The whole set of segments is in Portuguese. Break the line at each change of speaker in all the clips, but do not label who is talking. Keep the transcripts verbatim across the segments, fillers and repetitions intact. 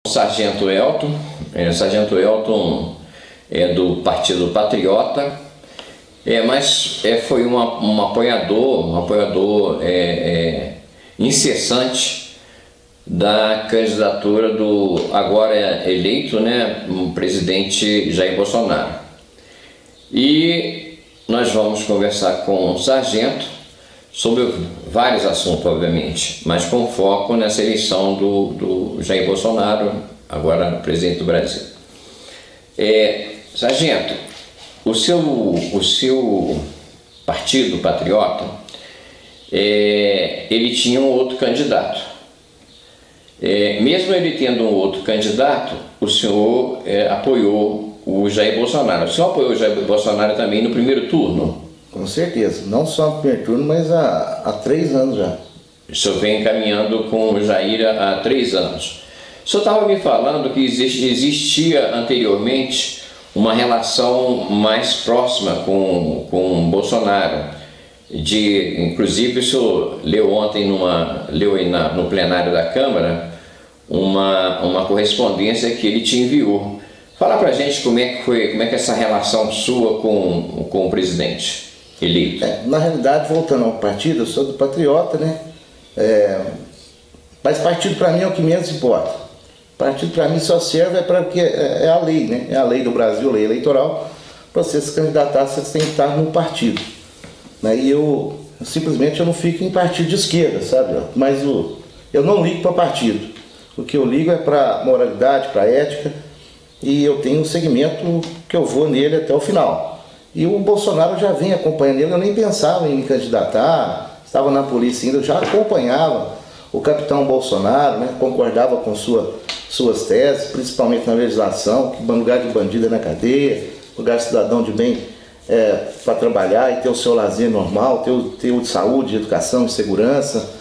Sargento Elton, é, Sargento Elton é do Partido Patriota, é, mas é, foi uma, um apoiador, um apoiador é, é, incessante da candidatura do agora eleito, né, o presidente Jair Bolsonaro. E nós vamos conversar com o Sargento sobre vários assuntos, obviamente, mas com foco nessa eleição do, do Jair Bolsonaro, agora presidente do Brasil. É, Sargento, o seu, o seu partido Patriota, é, ele tinha um outro candidato. É, mesmo ele tendo um outro candidato, o senhor é, apoiou o Jair Bolsonaro. O senhor apoiou o Jair Bolsonaro também no primeiro turno?
Com certeza, não só no primeiro turno, mas há, há três anos já.
O senhor vem caminhando com o Jair há três anos. O senhor estava me falando que existia anteriormente uma relação mais próxima com, com o Bolsonaro. De, inclusive o senhor leu ontem, numa, leu aí na, no plenário da Câmara, uma, uma correspondência que ele te enviou. Fala pra gente como é que foi, como é que é essa relação sua com, com o presidente eleito.
É, na realidade, voltando ao partido, eu sou do Patriota, né? É, mas partido para mim é o que menos importa. Partido para mim só serve é para que é, é a lei, né? É a lei do Brasil, a lei eleitoral. Para você se candidatar, você tem que estar no partido. Né? E eu simplesmente eu não fico em partido de esquerda, sabe? Mas o, eu não ligo para partido. O que eu ligo é para moralidade, para ética, e eu tenho um segmento que eu vou nele até o final. E o Bolsonaro já vem acompanhando ele, eu nem pensava em me candidatar, estava na polícia ainda, eu já acompanhava o capitão Bolsonaro, né? Concordava com sua, suas teses, principalmente na legislação, que lugar de bandido é na cadeia, lugar de cidadão de bem é, para trabalhar e ter o seu lazer normal, ter o, ter o de saúde, de educação e segurança,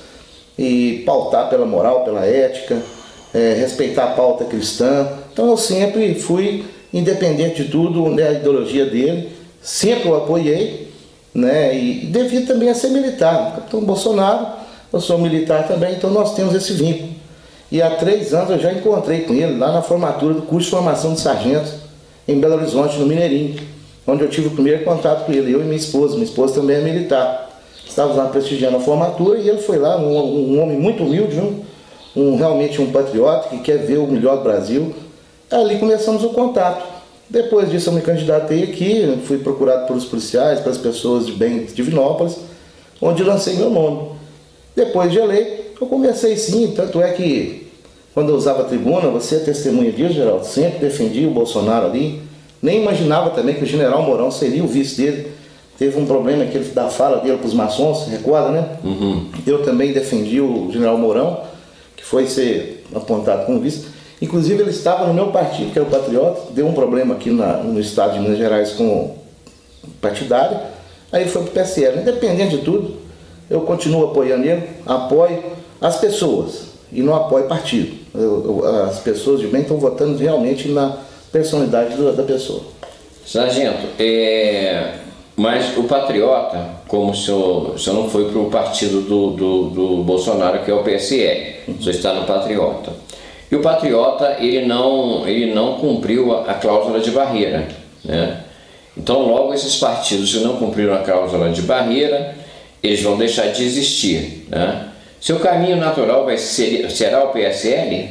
e pautar pela moral, pela ética, é, respeitar a pauta cristã. Então eu sempre fui, independente de tudo, né, a ideologia dele, sempre o apoiei, né, e devido também a ser militar. O capitão Bolsonaro, eu sou militar também, então nós temos esse vínculo. E há três anos eu já encontrei com ele lá na formatura do curso de formação de sargentos em Belo Horizonte, no Mineirinho, onde eu tive o primeiro contato com ele, eu e minha esposa. Minha esposa também é militar. Estávamos lá prestigiando a formatura e ele foi lá, um, um homem muito humilde, um, um, realmente um patriota que quer ver o melhor do Brasil. Ali começamos o contato. Depois disso eu me candidatei aqui, fui procurado pelos policiais, pelas pessoas de bem de Divinópolis, onde lancei meu nome. Depois de eleito, eu comecei sim, tanto é que quando eu usava a tribuna, você é testemunha disso, Geraldo, sempre defendi o Bolsonaro ali. Nem imaginava também que o general Mourão seria o vice dele. Teve um problema aquele da fala dele para os maçons, você recorda, né? Uhum. Eu também defendi o general Mourão, que foi ser apontado como vice. Inclusive ele estava no meu partido, que era o Patriota, deu um problema aqui na, no estado de Minas Gerais com o partidário, aí ele foi para o P S L. Independente de tudo, eu continuo apoiando ele, apoio as pessoas e não apoio partido. Eu, eu, as pessoas de bem estão votando realmente na personalidade da, da pessoa.
Sargento, é... mas o Patriota, como o senhor, o senhor não foi para o partido do, do, do Bolsonaro, que é o P S L, o senhor está no Patriota. E o Patriota, ele não, ele não cumpriu a, a cláusula de barreira, né? Então, logo esses partidos que não cumpriram a cláusula de barreira, eles vão deixar de existir, né? Seu caminho natural vai ser, será o P S L?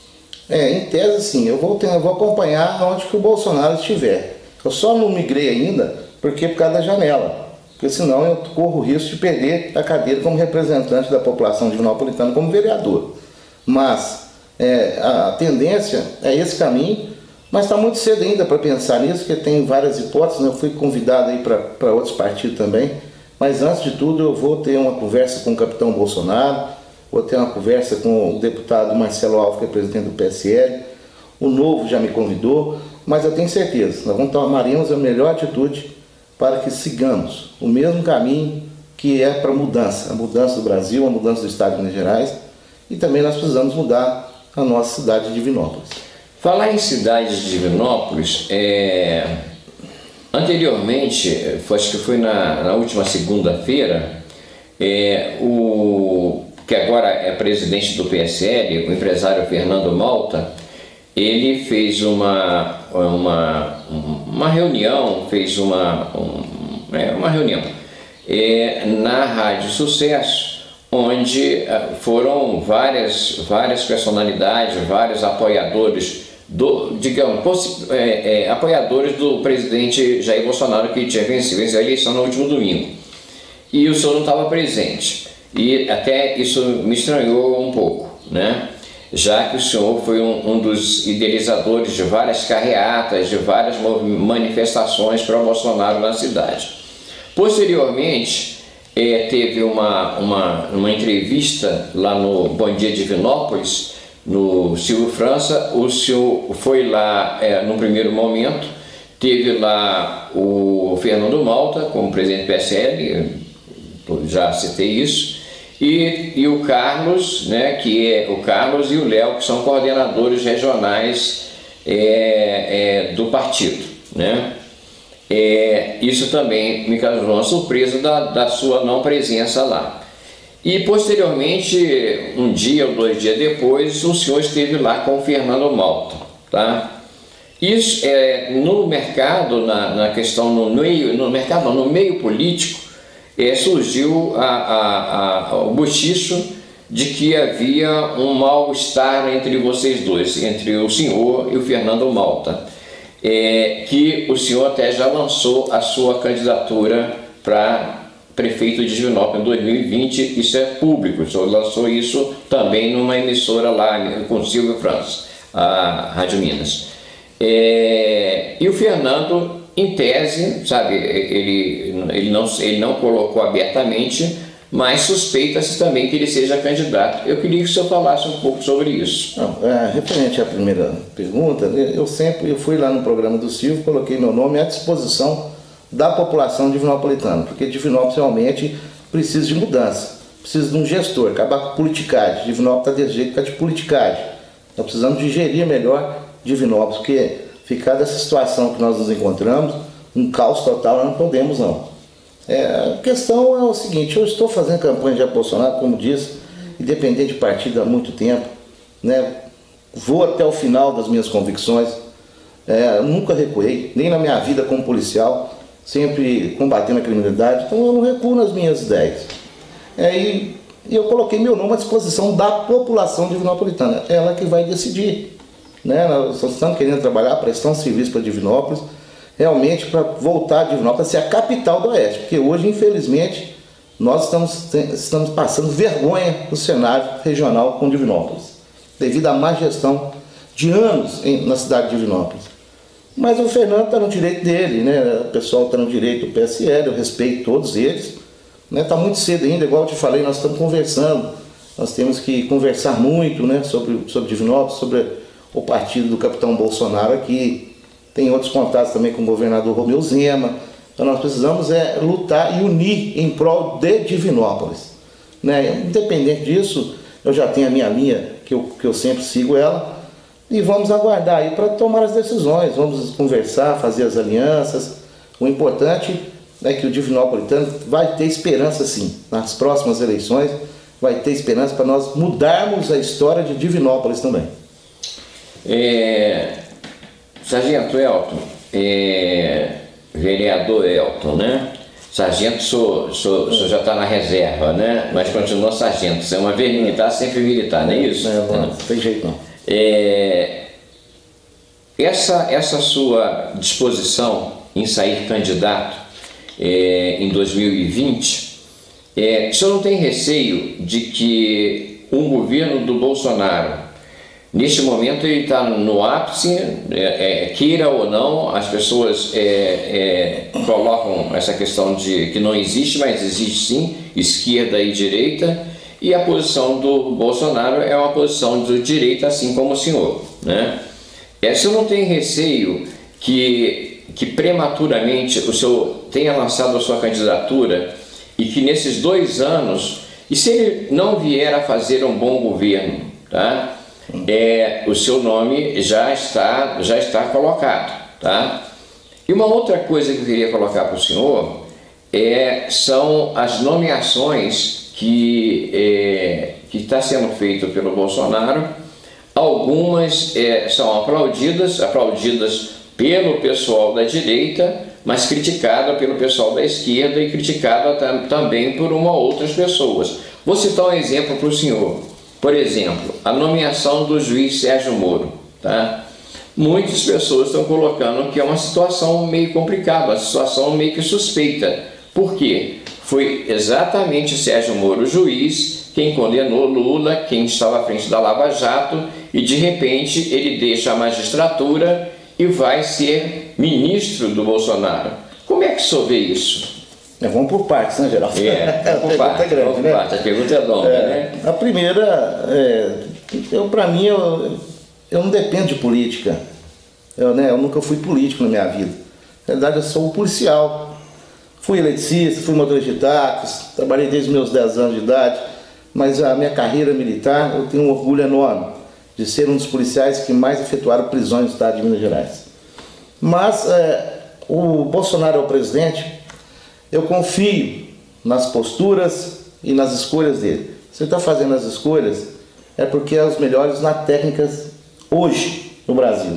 É, em tese sim, eu vou, ter, eu vou acompanhar onde que o Bolsonaro estiver. Eu só não migrei ainda, porque por causa da janela. Porque senão eu corro o risco de perder a cadeira como representante da população divinopolitana, como vereador. Mas é, a tendência é esse caminho, mas está muito cedo ainda para pensar nisso, porque tem várias hipóteses, né? Eu fui convidado aí para outros partidos também. Mas antes de tudo eu vou ter uma conversa com o capitão Bolsonaro, vou ter uma conversa com o deputado Marcelo Alves, que é presidente do P S L, o Novo já me convidou, mas eu tenho certeza, nós vamos tomaremos a melhor atitude para que sigamos o mesmo caminho que é para a mudança, a mudança do Brasil, a mudança do estado de Minas Gerais, e também nós precisamos mudar a nossa cidade de Divinópolis.
Falar em cidade de Divinópolis, é... anteriormente, acho que foi na, na última segunda-feira, é, o que agora é presidente do P S L, o empresário Fernando Malta, ele fez uma, uma, uma reunião, fez uma, um, é, uma reunião é, na Rádio Sucesso, onde foram várias, várias personalidades, vários apoiadores, do, digamos, é, é, apoiadores do presidente Jair Bolsonaro, que tinha vencido a eleição no último domingo. E o senhor não estava presente. E até isso me estranhou um pouco, né? Já que o senhor foi um, um dos idealizadores de várias carreatas, de várias manifestações para o Bolsonaro na cidade. Posteriormente, é, teve uma, uma, uma entrevista lá no Bom Dia Divinópolis, no Silvio França. O senhor foi lá é, no primeiro momento, teve lá o Fernando Malta como presidente do P S L, já citei isso, e, e o Carlos, né, que é o Carlos e o Léo, que são coordenadores regionais é, é, do partido, né? É, isso também me causou uma surpresa da, da sua não presença lá. E posteriormente, um dia ou dois dias depois, o senhor esteve lá com o Fernando Malta, tá? Isso é no mercado, na, na questão no meio, no mercado, no meio político, é, surgiu a, a, a, o bochicho de que havia um mal-estar entre vocês dois, entre o senhor e o Fernando Malta. É, que o senhor até já lançou a sua candidatura para prefeito de Divinópolis em dois mil e vinte, isso é público, o senhor lançou isso também numa emissora lá com Silvio França, a Rádio Minas. É, e o Fernando, em tese, sabe, ele, ele, não, ele não colocou abertamente, mas suspeita-se também que ele seja candidato. Eu queria que o senhor falasse um pouco sobre isso.
Não, é, referente à primeira pergunta, eu sempre eu fui lá no programa do Silvio, coloquei meu nome à disposição da população divinopolitana, porque Divinópolis realmente precisa de mudança, precisa de um gestor, acabar com a politicagem. Divinópolis está desse jeito, fica de politicagem. Nós precisamos de gerir melhor Divinópolis, porque ficar dessa situação que nós nos encontramos, um caos total, nós não podemos não. É, a questão é o seguinte: eu estou fazendo campanha de Bolsonaro, como disse, independente de partido há muito tempo, né? Vou até o final das minhas convicções, é, nunca recuei, nem na minha vida como policial, sempre combatendo a criminalidade, então eu não recuo nas minhas ideias. É, e, e eu coloquei meu nome à disposição da população divinopolitana, ela que vai decidir, né? Nós estamos querendo trabalhar, prestar um serviço para Divinópolis, realmente para voltar a Divinópolis a ser a capital do Oeste, porque hoje, infelizmente, nós estamos, estamos passando vergonha no cenário regional com Divinópolis, devido à má gestão de anos em, na cidade de Divinópolis. Mas o Fernando está no direito dele, né? O pessoal está no direito do P S L, eu respeito todos eles. Está, né? Muito cedo ainda, igual eu te falei, nós estamos conversando, nós temos que conversar muito, né? sobre, sobre Divinópolis, sobre o partido do capitão Bolsonaro aqui. Tem outros contatos também com o governador Romeu Zema. Então nós precisamos é, lutar e unir em prol de Divinópolis, né? Independente disso, eu já tenho a minha linha, que eu, que eu sempre sigo ela, e vamos aguardar aí para tomar as decisões, vamos conversar, fazer as alianças. O importante é que o Divinopolitano vai ter esperança sim, nas próximas eleições, vai ter esperança para nós mudarmos a história de Divinópolis também.
É... Sargento Elton, é, vereador Elton, né? Sargento, sou, sou, sou já está na reserva, né? Mas continua sargento. Você é uma vez militar, sempre militar, não é isso?
Não, não, não tem jeito não.
É, essa, essa sua disposição em sair candidato é, em dois mil e vinte, é, o senhor não tem receio de que um governo do Bolsonaro, neste momento ele está no ápice, é, é, queira ou não, as pessoas é, é, colocam essa questão de que não existe, mas existe sim, esquerda e direita, e a posição do Bolsonaro é uma posição de direita, assim como o senhor, né? É, o senhor não tem receio que, que prematuramente o senhor tenha lançado a sua candidatura e que nesses dois anos, e se ele não vier a fazer um bom governo, tá? É, o seu nome já está, já está colocado, tá? E uma outra coisa que eu queria colocar para o senhor é, são as nomeações que é, que está sendo feito pelo Bolsonaro Algumas é, são aplaudidas, aplaudidas pelo pessoal da direita, mas criticada pelo pessoal da esquerda e criticada tam, também por uma ou outras pessoas. Vou citar um exemplo para o senhor. Por exemplo, a nomeação do juiz Sérgio Moro. Tá? Muitas pessoas estão colocando que é uma situação meio complicada, uma situação meio que suspeita. Por quê? Foi exatamente Sérgio Moro, o juiz, quem condenou Lula, quem estava à frente da Lava Jato, e de repente ele deixa a magistratura e vai ser ministro do Bolsonaro. Como é que o senhor vê isso?
É, vamos por partes, né, Geraldo?
É, vamos por partes,
grande,
vamos por
né?
partes. A pergunta é longa,
é,
né?
A primeira, é, eu, para mim, eu, eu não dependo de política. Eu, né, eu nunca fui político na minha vida. Na verdade, eu sou policial. Fui eletricista, fui motorista de táxi, trabalhei desde meus dez anos de idade, mas a minha carreira militar, eu tenho um orgulho enorme de ser um dos policiais que mais efetuaram prisões no estado de Minas Gerais. Mas é, o Bolsonaro é o presidente, eu confio nas posturas e nas escolhas dele. Se ele está fazendo as escolhas, é porque é os melhores nas técnicas hoje no Brasil.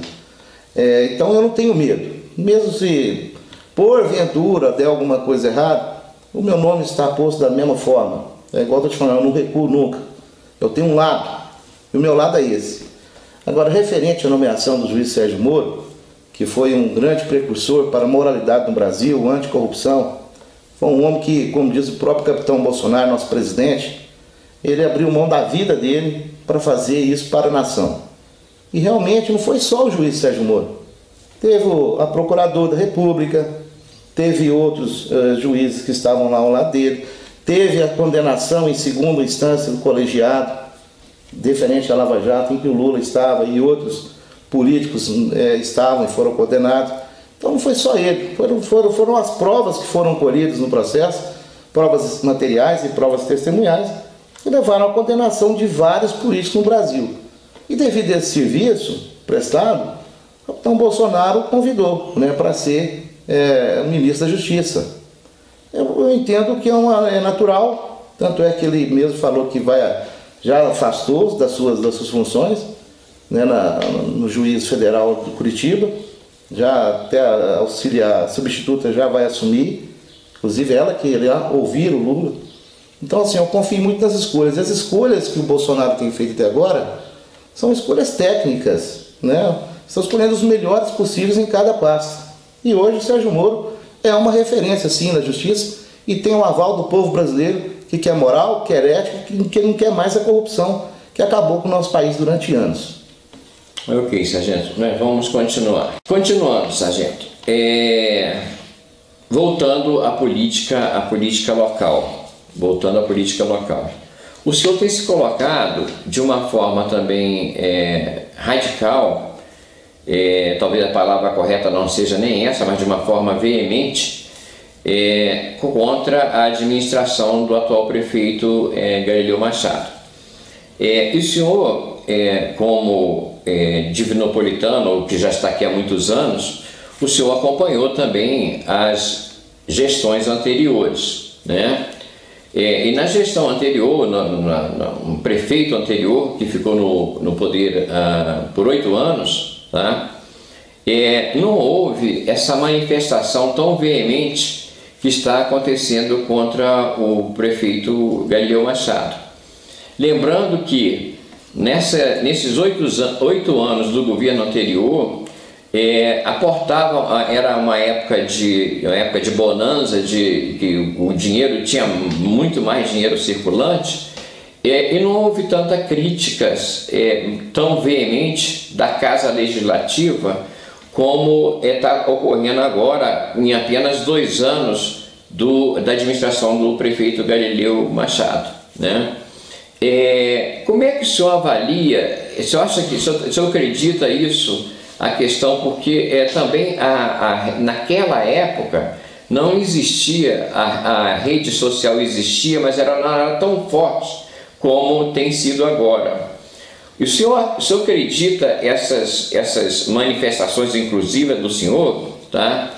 É, então eu não tenho medo, mesmo se porventura der alguma coisa errada, o meu nome está posto da mesma forma. É igual eu estou te falando, eu não recuo nunca. Eu tenho um lado, e o meu lado é esse. Agora, referente à nomeação do juiz Sérgio Moro, que foi um grande precursor para a moralidade no Brasil, anticorrupção, foi um homem que, como diz o próprio capitão Bolsonaro, nosso presidente, ele abriu mão da vida dele para fazer isso para a nação. E realmente não foi só o juiz Sérgio Moro. Teve a procuradora da República, teve outros uh, juízes que estavam lá ao lado dele, teve a condenação em segunda instância do colegiado, diferente da Lava Jato, em que o Lula estava e outros políticos eh, estavam e foram condenados. Então não foi só ele, foram, foram, foram as provas que foram colhidas no processo, provas materiais e provas testemunhais, que levaram à condenação de vários políticos no Brasil. E devido a esse serviço prestado, o capitão Bolsonaro convidou, né, para ser é, ministro da Justiça. Eu, eu entendo que é, uma, é natural, tanto é que ele mesmo falou que vai, já afastou das suas, das suas funções, né, na, no juiz federal de Curitiba, já até a auxiliar substituta já vai assumir, inclusive ela que irá ouvir o Lula. Então assim, eu confio muito nas escolhas. As escolhas que o Bolsonaro tem feito até agora são escolhas técnicas, né? Estão escolhendo os melhores possíveis em cada passo. E hoje o Sérgio Moro é uma referência sim na justiça e tem o aval do povo brasileiro que quer moral, quer ética, que não quer mais a corrupção que acabou com o nosso país durante anos.
Ok, sargento, mas vamos continuar. Continuando, sargento. É... Voltando à política, à política local. Voltando à política local. O senhor tem se colocado de uma forma também é, radical, é, talvez a palavra correta não seja nem essa, mas de uma forma veemente, é, contra a administração do atual prefeito é, Galileu Machado. É, e o senhor, é, como é, divinopolitano, que já está aqui há muitos anos, o senhor acompanhou também as gestões anteriores, né? É, e na gestão anterior, no, no, no prefeito anterior, que ficou no, no poder uh, por oito anos, tá? É, não houve essa manifestação tão veemente que está acontecendo contra o prefeito Galileu Machado. Lembrando que nessa, nesses oito, oito anos do governo anterior, É, aportavam, era uma época de uma época de bonança, de que o dinheiro tinha muito mais dinheiro circulante, é, e não houve tanta críticas é, tão veemente da Casa Legislativa como está ocorrendo agora em apenas dois anos do, da administração do prefeito Galileu Machado, né? É, como é que o senhor avalia? O senhor acha que o senhor, o senhor acredita isso? A questão porque é, também a, a, naquela época não existia, a, a rede social existia, mas era, não era tão forte como tem sido agora. E o senhor, o senhor acredita essas, essas manifestações, inclusive do senhor, tá?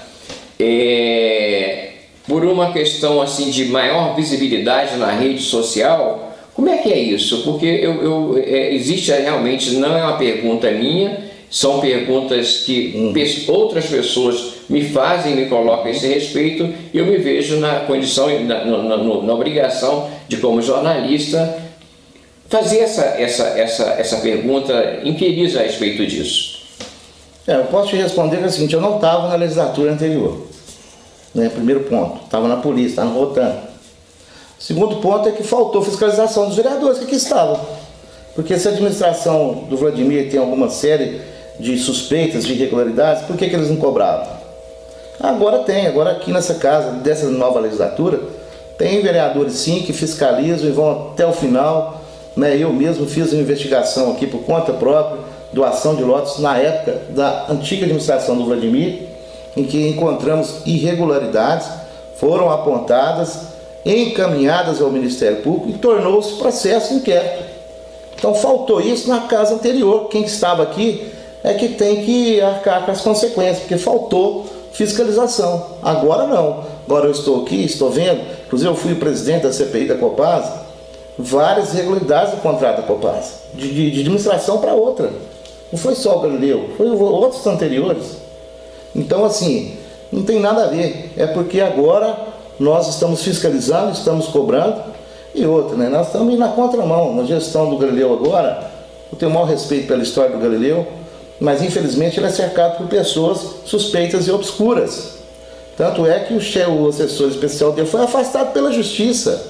É, por uma questão assim de maior visibilidade na rede social? Como é que é isso? Porque eu, eu, é, existe realmente, não é uma pergunta minha, são perguntas que hum. pe outras pessoas me fazem, me colocam a esse respeito, e eu me vejo na condição, na, na, na, na obrigação de, como jornalista, fazer essa, essa, essa, essa pergunta infeliz a respeito disso.
É, eu posso te responder que é o seguinte: eu não estava na legislatura anterior, né? Primeiro ponto, estava na polícia, estava no Rotan. Segundo ponto é que faltou fiscalização dos vereadores que aqui estavam, porque se a administração do Vladimir tem alguma série de suspeitas, de irregularidades, por que que eles não cobravam? Agora tem, agora aqui nessa casa, dessa nova legislatura, tem vereadores sim que fiscalizam e vão até o final, né? Eu mesmo fiz uma investigação aqui por conta própria, doação de lotes na época da antiga administração do Vladimir, em que encontramos irregularidades, foram apontadas, encaminhadas ao Ministério Público e tornou-se processo inquérito. Então faltou isso na casa anterior. Quem estava aqui é que tem que arcar com as consequências, porque faltou fiscalização. Agora não. Agora eu estou aqui, estou vendo, inclusive eu fui o presidente da C P I da Copasa, várias irregularidades do contrato da Copasa, de, de, de administração para outra. Não foi só o Galileu, foi outros anteriores. Então assim, não tem nada a ver. É porque agora nós estamos fiscalizando, estamos cobrando, e outra, né? Nós estamos indo na contramão. Na gestão do Galileu agora, eu tenho o maior respeito pela história do Galileu, mas infelizmente ele é cercado por pessoas suspeitas e obscuras. Tanto é que o, chefe, o assessor especial dele foi afastado pela justiça.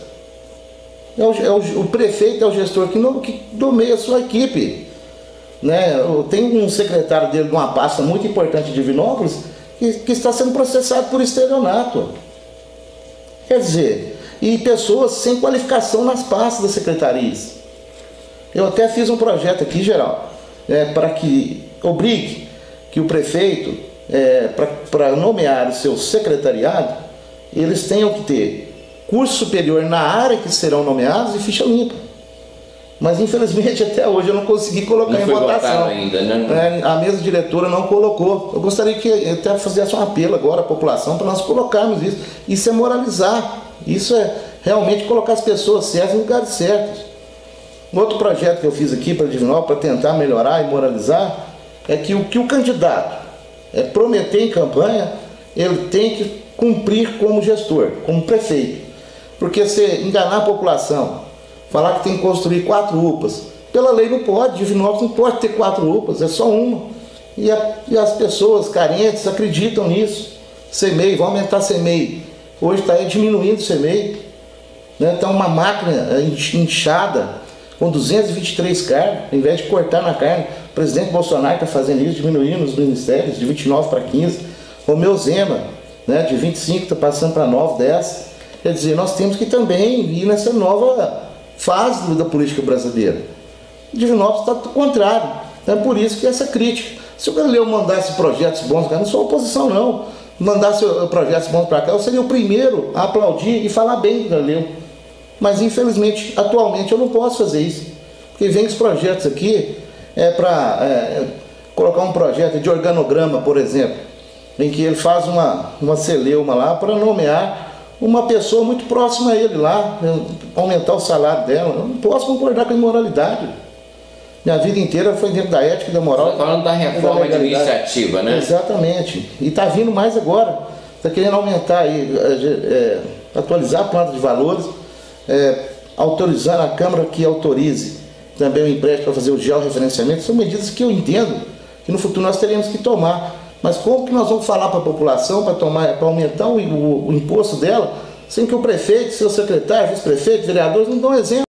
É o, é o, o prefeito é o gestor que, no, que nomeia a sua equipe, né? Tem um secretário dele de uma pasta muito importante de Divinópolis que, que está sendo processado por estelionato. Quer dizer, e pessoas sem qualificação nas pastas das secretarias. Eu até fiz um projeto aqui, geral, é, para que obrigue que o prefeito, é, para nomear o seu secretariado, eles tenham que ter curso superior na área que serão nomeados e ficha limpa. Mas infelizmente até hoje eu não consegui colocar
não
em
foi
votação.
Ainda, né?
É, a mesa diretora não colocou. Eu gostaria que até fizesse um apelo agora à população para nós colocarmos isso. Isso é moralizar. Isso é realmente colocar as pessoas certas em lugares certos. Outro projeto que eu fiz aqui para Divinópolis, para tentar melhorar e moralizar, é que o que o candidato é prometer em campanha, ele tem que cumprir como gestor, como prefeito. Porque se enganar a população, falar que tem que construir quatro U P As, pela lei não pode, Divinópolis não pode ter quatro U P As, é só uma. E, a, e as pessoas carentes acreditam nisso. C M E I, vai aumentar a C M E I. Hoje está diminuindo o C M E I. Né? Então uma máquina inchada, com duzentos e vinte e três cargos, ao invés de cortar na carne, o presidente Bolsonaro está fazendo isso, diminuindo os ministérios de vinte e nove para quinze. Romeu Zema, né, de vinte e cinco, está passando para nove, dez. Quer dizer, nós temos que também ir nessa nova fase da política brasileira. Divinópolis está do contrário. Então é por isso que essa crítica. Se o Galileu mandasse projetos bons, não sou oposição não, mandasse projetos bons para cá, eu seria o primeiro a aplaudir e falar bem do Galileu. Mas infelizmente, atualmente eu não posso fazer isso. Porque vem os projetos aqui é, para é, colocar um projeto de organograma, por exemplo, em que ele faz uma, uma celeuma lá para nomear uma pessoa muito próxima a ele lá, aumentar o salário dela. Eu não posso concordar com a imoralidade. Minha vida inteira foi dentro da ética e da moral.
Você está falando da reforma administrativa, né?
Exatamente. E está vindo mais agora. Está querendo aumentar, aí, é, atualizar a planta de valores, é, autorizar a Câmara que autorize também o empréstimo para fazer o georreferenciamento. São medidas que eu entendo que no futuro nós teremos que tomar. Mas como que nós vamos falar para a população para tomar, para aumentar o, o, o imposto dela, sem que o prefeito, seu secretário, vice-prefeito, vereadores não dão exemplo?